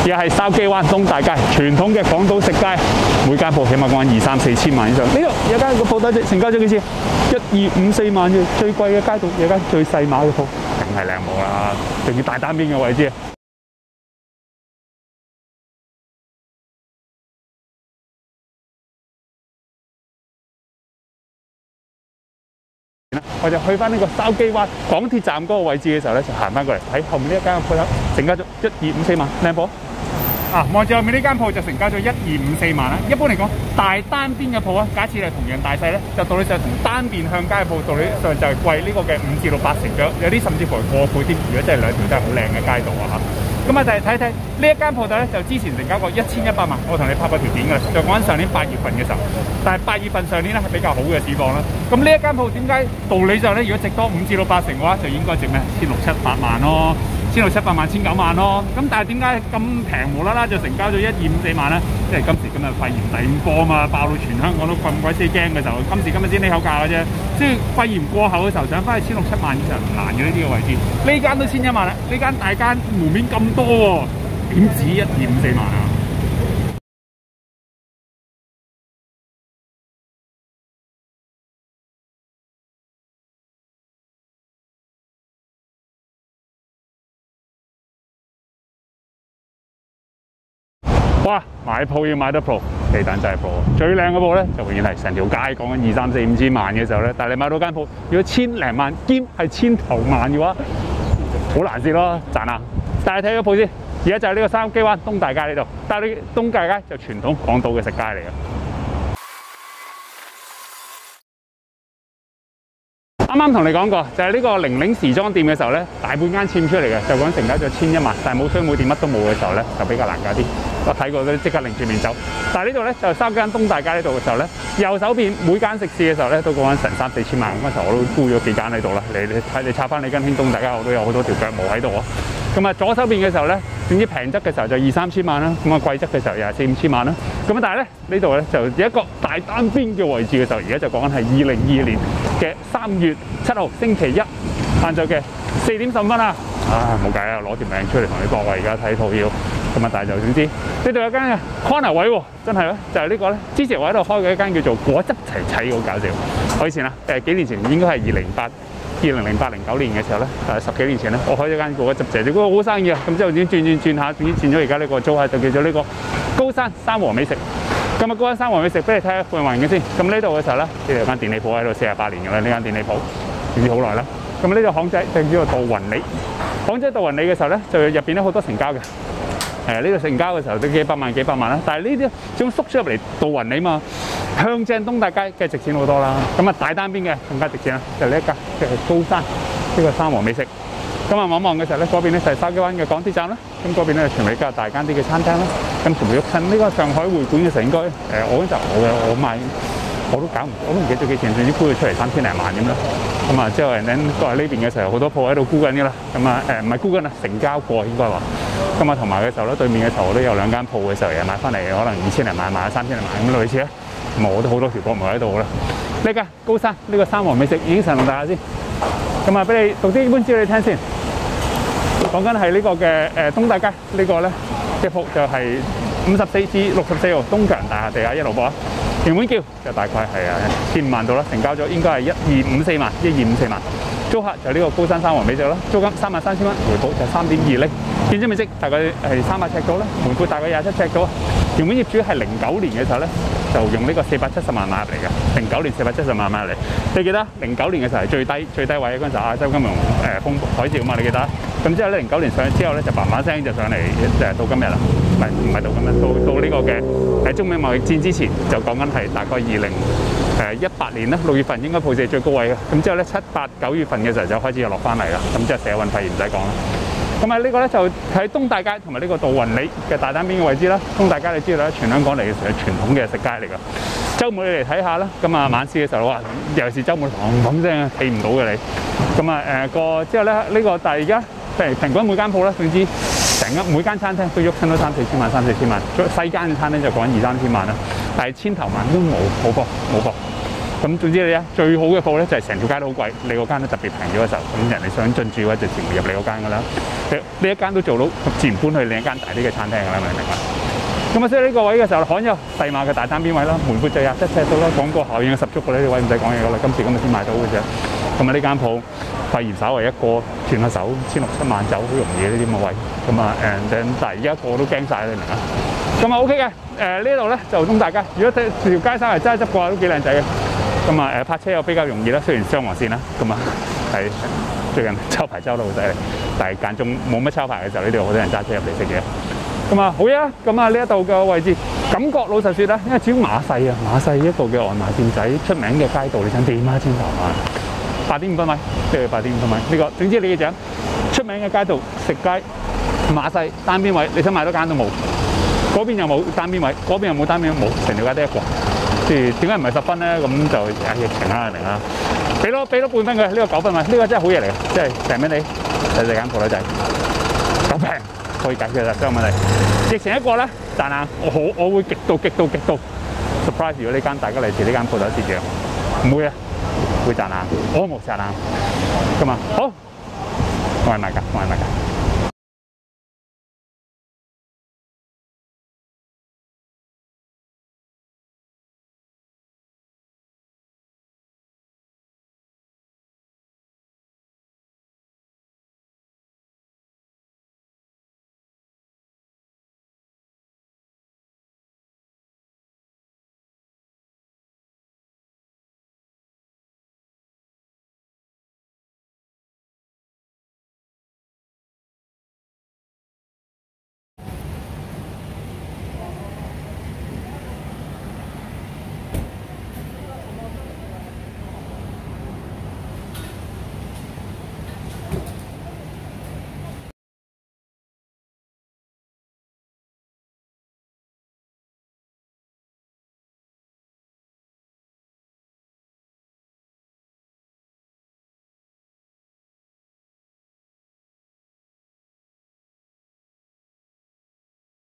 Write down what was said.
而家係筲箕灣東大街，傳統嘅港島食街，每間鋪起碼講2、3、4千萬以上。呢度有間個鋪底成交咗幾錢？1、2、5、4萬嘅，最貴嘅街道有間最細碼嘅鋪，梗係靚鋪啦，仲要大單邊嘅位置。我就去翻呢個筲箕灣港鐵站嗰個位置嘅時候咧，就行翻過嚟喺後面呢一間鋪頭成交咗1、2、5、4萬，靚鋪。望住後面呢間鋪就成交咗1、2、5、4萬啦。一般嚟講，大單邊嘅鋪啊，假設係同樣大細咧，就道理上同單邊向街嘅鋪道理上就係貴呢個嘅5至6、8成咗，有啲甚至乎係過倍添。如果真係兩條真係好靚嘅街道啊嚇。咁啊，就係睇睇呢一間鋪頭咧，就之前成交過1100萬，我同你拍過條片㗎啦，就講緊上年8月份嘅時候。但係8月份上年咧係比較好嘅市況啦。咁呢一間鋪點解道理上咧，如果值多5至6、8成嘅話，就應該值咩？1600、1700萬咯。1600、700萬、1900萬咯，咁但係點解咁平無啦啦就成交咗1、2、5、4萬咧？因為今時今日肺炎第5波啊嘛，爆到全香港都咁鬼死驚嘅時候，今時今日先呢口價嘅啫。即係肺炎過後嘅時候，想翻去1600、700萬以上唔難嘅呢啲嘅位置。呢間都1100萬啦，呢間大間門面咁多喎，點止1、2、5、4萬啊？哇！買鋪要買得 Pro， 地蛋真係 Pro。最靚嘅鋪咧，就永遠係成條街講緊2、3、4、5千萬嘅時候咧，但係你買到間鋪，如果千零萬兼係千頭萬嘅話，好難蝕咯，賺啊！帶你睇個鋪先，而家就係呢個筲箕灣東大街呢度，但係呢東大街就傳統港島嘅食街嚟嘅。啱啱同你講過，就係呢個玲玲時裝店嘅時候咧，大半間佔出嚟嘅，就講成交咗1001萬，但係冇商冇店乜都冇嘅時候咧，就比較難搞啲。我睇過嗰啲即刻擰住面走。但係呢度咧就筲箕灣東大街呢度嘅時候咧，右手邊每間食肆嘅時候咧都講緊成3、4千萬。嗰陣時候我都沽咗幾間喺度啦。你睇你插翻你間興東大街，我都有好多條腳毛喺度啊。咁啊左手邊嘅時候咧，總之平質嘅時候就2、3千萬啦。咁啊貴質嘅時候又係4、5千萬啦。咁啊但係咧呢度咧就有一個大單邊嘅位置嘅時候，而家就講緊係2022年嘅3月7號星期一晏晝嘅4點15分啊！冇計啊，攞條命出嚟同你搏啊！而家睇圖要咁啊，但係就總之呢度有間嘅 corner 位喎，真係咧就係呢個咧。之前我喺度開嘅一間叫做果汁齊齊，好搞笑。我以前啊幾年前應該係2008、09年嘅時候咧，10幾年前咧，我開咗間果汁齊齊，嗰個好生意啊！咁之後轉下，轉咗而家呢個租客就叫做呢個高山生和美食。咁啊，高山生和美食俾你睇下附近環境先。咁呢度嘅時候咧，呢度有間電利鋪喺度48年㗎啦，呢間電利鋪唔知好耐啦。咁呢度巷仔就叫做杜雲里。巷仔杜雲里嘅時候咧，就入邊咧好多成交嘅。呢度成交嘅時候都幾百萬啦。但係呢啲總縮咗入嚟杜雲里嘛，向正東大街梗係值錢好多啦。咁啊大單邊嘅更加值錢啦，就係呢一間嘅高山呢個生和美食。咁啊望嘅時候咧，嗰邊咧就係筲箕灣嘅港鐵站啦。咁嗰邊咧全部比較大間啲嘅餐廳啦。咁全部喐親呢個上海會館嘅時候應該我嗰陣我買我都唔記得咗幾錢，總之沽咗出嚟3000零萬咁啦。咁啊之後人哋過嚟呢邊嘅時候，好多鋪喺度沽緊㗎啦。咁啊唔係沽緊啊，成交過應該話。咁啊同埋嘅時候咧，對面嘅時候我都有2間鋪嘅時候，又買翻嚟可能2000零萬買3000零萬咁類似咧。咁我都好多條國毛喺度啦。呢間高山呢個生和美食已經神同大家先。咁啊俾你讀啲基本資料你聽先。講緊係呢個嘅東大街呢個咧嘅鋪就係54至64號東強大廈地下1號鋪啊。原本叫就大概係1500萬度啦，成交咗應該係1、2、5、4萬，1、2、5、4萬。租客就呢個高山生和美食啦，租金33000蚊，回報就3.2厘，建築面積大概係300尺度啦，門闊大概27尺度啊。原本業主係09年嘅時候咧，就用呢個470萬買入嚟嘅，09年470萬買入嚟。你記得09年嘅時候係最低位嗰陣時亞洲金融風海嘯嘛？你記得？咁之後咧09年上去之後咧就嘭嘭聲就上嚟，到今日啦。唔係到今日，到呢個嘅中美貿易戰之前就講緊係大概2018年啦，6月份應該鋪市係最高位嘅。咁之後咧7、8、9月份嘅時候就開始又落翻嚟啦。咁之後社運肺炎唔使講啦。咁啊呢個咧就喺東大街同埋呢個杜雲里嘅大單邊嘅位置啦。東大街你知道啦，全香港嚟嘅係傳統嘅食街嚟㗎。週末你嚟睇下啦。咁啊晚市嘅時候哇，尤其是週末砰聲企唔到嘅你。咁啊之後咧呢個但係而家平均每間鋪咧，總之每間餐廳都喐親都3、4千萬，3、4千萬。細間嘅餐廳就講2、3千萬啦，但係千頭萬都冇貨。 咁總之你咧最好嘅鋪咧就係成條街都好貴，你嗰間都特別平咗嘅時候，咁人哋想進駐嘅就自然入你嗰間㗎啦。呢一間都做到，自然搬去另一間大啲嘅餐廳㗎啦，明唔明啊？咁啊，所以呢個位嘅時候，罕有細碼嘅大單邊位啦，門闊就27尺到啦，廣告效應十足嘅呢啲位唔使講嘢㗎啦，今時今日先買到嘅啫。咁啊，呢間鋪肺炎稍為一個斷下手，1600、7萬走好容易呢啲咁嘅位。咁啊但係而家個個都驚晒，你明啊？咁啊 OK 嘅，呢度咧就供大家，如果條街衫係真係執過都幾靚仔嘅。咁啊泊車又比較容易啦，雖然雙黃線啦，咁啊係最近抄牌抄得好犀利，但係間中冇乜抄牌嘅時候，呢度好多人揸車入嚟食嘢。咁啊好嘢啦，咁啊呢一度嘅位置感覺老實説啦，因為始終馬細啊，馬細一個嘅外賣店仔出名嘅街道，你想點啊？千頭萬8.5分米，即係8.5分米呢個，總之你嘅獎出名嘅街道食街馬細單邊位，你想買多間都冇，嗰邊又冇單邊位，嗰邊又冇單邊冇，成條街得一個。即係點解唔係10分咧？咁就疫情啦，明啦。俾多半分佢，呢個9分米，呢個真係好嘢嚟嘅，即係平俾你細間鋪頭仔，咁平可以解決啦，所有問題。疫情一個咧，賺硬，我會極度 surprise， 如果呢間大家嚟自呢間鋪頭蝕嘅，唔會啊，會賺硬，我冇賺硬。咁啊，好，我係賣㗎。